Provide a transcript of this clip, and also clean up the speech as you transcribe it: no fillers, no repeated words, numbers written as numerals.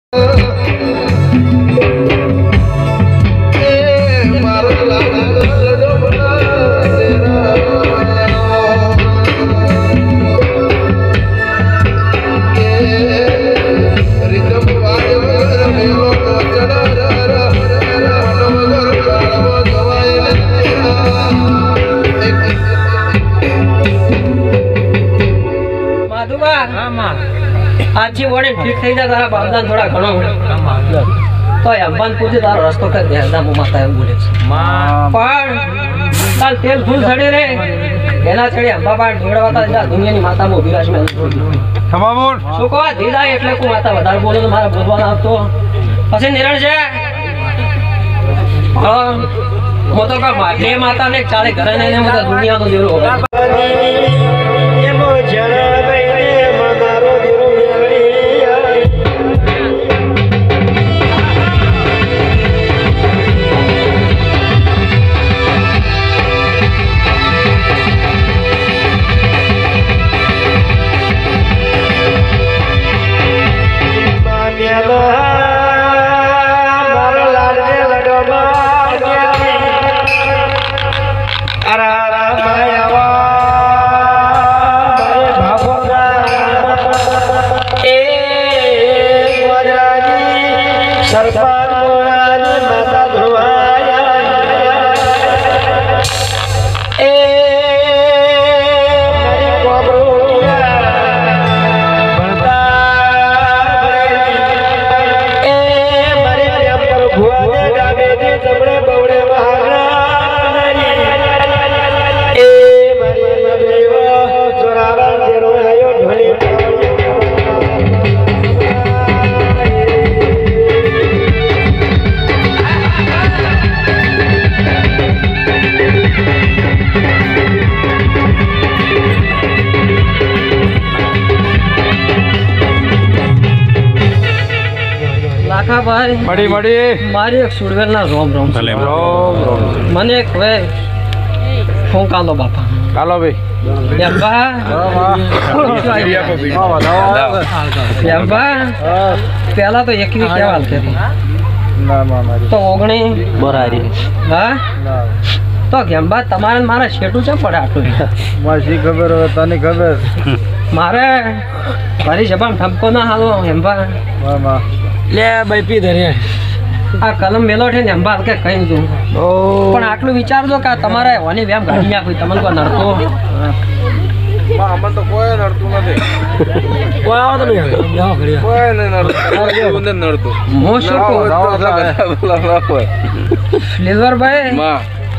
आजी वडे ठीक થઈ જા તારા બાપદાન થોડા ઘણો તો અંબાન પૂછે તારો રસ્તો કર દે હદા મો માતા એમ બોલે માં પણ કાલ તેલ ફૂલ સડે રે એના ચડે અંબા પાડ જોડવાતા જા દુનિયાની માતા મો વિરાજ મે ખમાબોલ શું કહો દીદા એટલે કો માતા વધારે બોલે તો મારા બોલવાનો આવતો પછી નિરણ છે મો તો કા માતે માતા ને ચાલે ઘરે ને મત દુનિયા તો દેરો હોય એમો જરા ભાઈ મડી મડી મારી એક સુડવેલ ના રોમ રોમ મને એક વે ફોન કાલો બાપા કાલો ભાઈ યંબા પેલા તો એકવી કેવાલ કરી તો ઓગણી બરારી હા તો ગેમ્બા તમારે મારા શેટું છે પડે આટલું મારી ખબર હવે તને ખબર મારે મારી જબાન ઠપકો ના હાલો હેમ્બા લે ભાઈ પી ધરે આ કલમ મેલો છે ને અંબા કે કઈ દઉં પણ આટલું વિચારજો કે તમારે વાની વેમ ગાડી નાખવી તમને કોઈ નડતો અમને તો કોઈ નડતું નથી કોઈ આવો તો નહીં કોઈ નડતું હું શું કહું ફ્લેવર ભાઈ